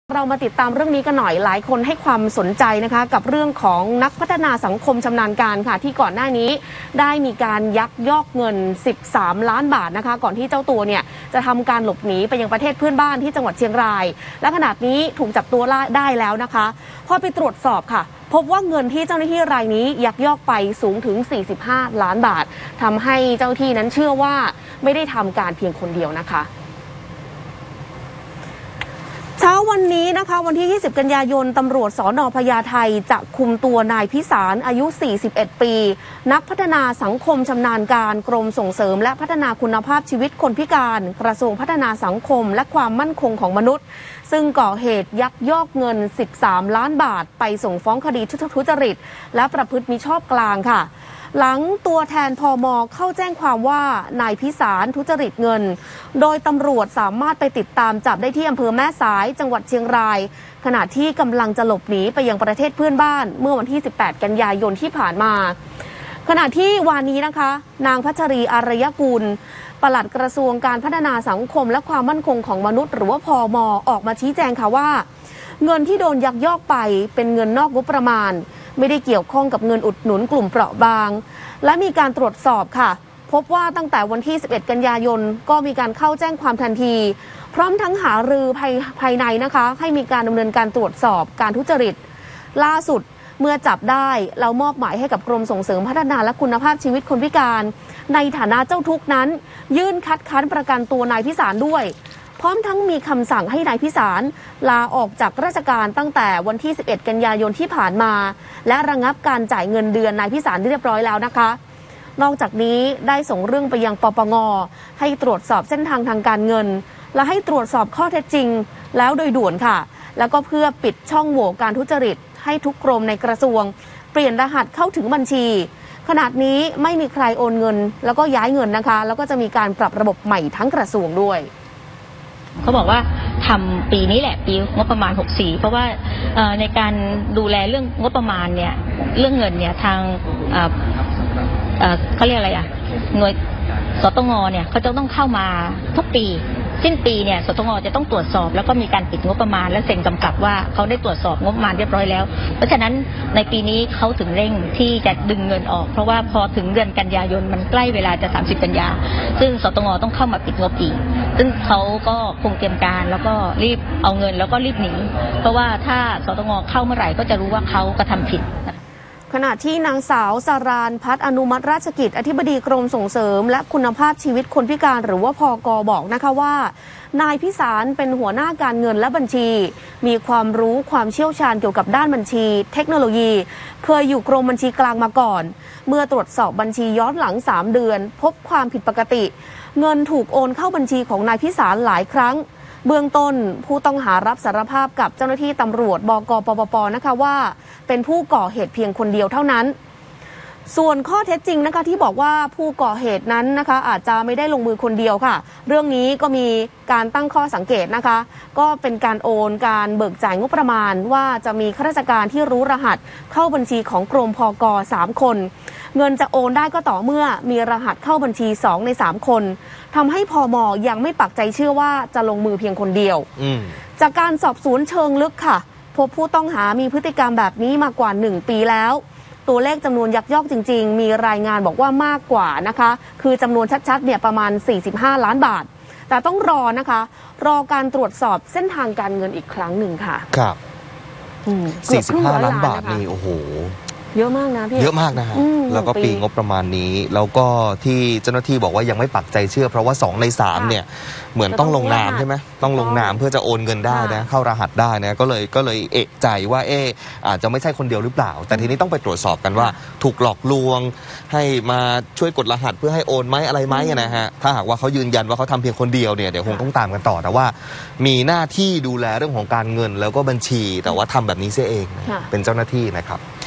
เรามาติดตามเรื่องนี้กันหน่อยหลายคนให้ความสนใจนะคะกับเรื่องของนักพัฒนาสังคมชำนาญการค่ะที่ก่อนหน้านี้ได้มีการยักยอกเงิน13 ล้านบาทนะคะก่อนที่เจ้าตัวเนี่ยจะทำการหลบหนีไปยังประเทศเพื่อนบ้านที่จังหวัดเชียงรายและขณะนี้ถูกจับตัวได้แล้วนะคะพอไปตรวจสอบค่ะพบว่าเงินที่เจ้าหน้าที่รายนี้ยักยอกไปสูงถึง45 ล้านบาททำให้เจ้าหน้าที่นั้นเชื่อว่าไม่ได้ทำการเพียงคนเดียวนะคะเช้าวันนี้นะคะวันที่ 20 กันยายนตำรวจสน.พญาไทจะคุมตัวนายพิสารอายุ 41 ปีนักพัฒนาสังคมชำนาญการกรมส่งเสริมและพัฒนาคุณภาพชีวิตคนพิการกระทรวงพัฒนาสังคมและความมั่นคงของมนุษย์ซึ่งก่อเหตุยักยอกเงิน13 ล้านบาทไปส่งฟ้องคดีทุจริตและประพฤติมิชอบกลางค่ะหลังตัวแทนพม.เข้าแจ้งความว่านายพิสารทุจริตเงินโดยตำรวจสามารถไปติดตามจับได้ที่อำเภอแม่สายจังหวัดเชียงรายขณะที่กำลังจะหลบหนีไปยังประเทศเพื่อนบ้านเมื่อวันที่ 18 กันยายนที่ผ่านมาขณะที่วันนี้นะคะนางพัชรีอารยกุลปลัดกระทรวงการพัฒนาสังคมและความมั่นคงของมนุษย์หรือว่าพม.ออกมาชี้แจงค่ะว่าเงินที่โดนยักยอกไปเป็นเงินนอกงบประมาณไม่ได้เกี่ยวข้องกับเงินอุดหนุนกลุ่มเปราะบางและมีการตรวจสอบค่ะพบว่าตั้งแต่วันที่ 11 กันยายนก็มีการเข้าแจ้งความทันทีพร้อมทั้งหารือภายในนะคะให้มีการดำเนินการตรวจสอบการทุจริตล่าสุดเมื่อจับได้เรามอบหมายให้กับกรมส่งเสริมพัฒนาและคุณภาพชีวิตคนพิการในฐานะเจ้าทุกข์นั้นยื่นคัดค้านประกันตัวนายพิสารด้วยพร้อมทั้งมีคำสั่งให้นายพิสารลาออกจากราชการตั้งแต่วันที่ 11 กันยายนที่ผ่านมาและระงับการจ่ายเงินเดือนนายพิสารเรียบร้อยแล้วนะคะนอกจากนี้ได้ส่งเรื่องไปยังปปง.ให้ตรวจสอบเส้นทางทางการเงินและให้ตรวจสอบข้อเท็จจริงแล้วโดยด่วนค่ะแล้วก็เพื่อปิดช่องโหว่การทุจริตให้ทุกกรมในกระทรวงเปลี่ยนรหัสเข้าถึงบัญชีขณะนี้ไม่มีใครโอนเงินแล้วก็ย้ายเงินนะคะแล้วก็จะมีการปรับระบบใหม่ทั้งกระทรวงด้วยเขาบอกว่าทำปีนี้แหละปีงบประมาณ64เพราะว่าในการดูแลเรื่องงบประมาณเนี่ยเรื่องเงินเนี่ยทางเขาเรียกอะไรหน่วยสตง.เนี่ยเขาจะต้องเข้ามาทุกปีสิ้นปีเนี่ยสตง.จะต้องตรวจสอบแล้วก็มีการปิดงบประมาณและเซ็นกำกับว่าเขาได้ตรวจสอบงบประมาณเรียบร้อยแล้วเพราะฉะนั้นในปีนี้เขาถึงเร่งที่จะดึงเงินออกเพราะว่าพอถึงเดือนกันยายนมันใกล้เวลาจะ30 กันยาซึ่งสตง.ต้องเข้ามาปิดงบอีกซึ่งเขาก็คงเตรียมการแล้วก็รีบเอาเงินแล้วก็รีบหนีเพราะว่าถ้าสตง.เข้าเมื่อไหร่ก็จะรู้ว่าเขากระทำผิดขณะที่นางสาวสารานพัฒน์อนุมัติราชกิจอธิบดีกรมส่งเสริมและคุณภาพชีวิตคนพิการหรือว่าพก.บอกนะคะว่านายพิสารเป็นหัวหน้าการเงินและบัญชีมีความรู้ความเชี่ยวชาญเกี่ยวกับด้านบัญชีเทคโนโลยีเคยอยู่กรมบัญชีกลางมาก่อนเมื่อตรวจสอบบัญชีย้อนหลัง3 เดือนพบความผิดปกติเงินถูกโอนเข้าบัญชีของนายพิสารหลายครั้งเบื้องต้นผู้ต้องหารับสารภาพกับเจ้าหน้าที่ตำรวจบก.ปปป.นะคะว่าเป็นผู้ก่อเหตุเพียงคนเดียวเท่านั้นส่วนข้อเท็จจริงนะคะที่บอกว่าผู้ก่อเหตุนั้นนะคะอาจจะไม่ได้ลงมือคนเดียวค่ะเรื่องนี้ก็มีการตั้งข้อสังเกตนะคะก็เป็นการโอนการเบิกจ่ายงบประมาณว่าจะมีข้าราชการที่รู้รหัสเข้าบัญชีของกรมพก3 คนเงินจะโอนได้ก็ต่อเมื่อมีรหัสเข้าบัญชี2 ใน 3 คนทำให้พม.ยังไม่ปักใจเชื่อว่าจะลงมือเพียงคนเดียวจากการสอบสวนเชิงลึกค่ะพบผู้ต้องหามีพฤติกรรมแบบนี้มากว่า1 ปีแล้วตัวเลขจำนวนยักยอกจริงๆมีรายงานบอกว่ามากกว่านะคะคือจำนวนชัดๆเนี่ยประมาณ45 ล้านบาทแต่ต้องรอนะคะรอการตรวจสอบเส้นทางการเงินอีกครั้งหนึ่งค่ะครับ45 ล้านบาทนี่โอ้โหเยอะมากนะพี่เยอะมากนะฮะแล้วก็ปีงบประมาณนี้แล้วก็ที่เจ้าหน้าที่บอกว่ายังไม่ปักใจเชื่อเพราะว่า2 ใน 3เนี่ยเหมือนต้องลงนามใช่ไหมต้องลงนามเพื่อจะโอนเงินได้นะเข้ารหัสได้นะก็เลยเอะใจว่าอาจจะไม่ใช่คนเดียวหรือเปล่าแต่ทีนี้ต้องไปตรวจสอบกันว่าถูกหลอกลวงให้มาช่วยกดรหัสเพื่อให้โอนไหมอะไรไหมนะฮะถ้าหากว่าเขายืนยันว่าเขาทำเพียงคนเดียวเนี่ยเดี๋ยวคงต้องตามกันต่อแต่ว่ามีหน้าที่ดูแลเรื่องของการเงินแล้วก็บัญชีแต่ว่าทำแบบนี้เสียเองเป็นเจ้าหน้าที่นะครับ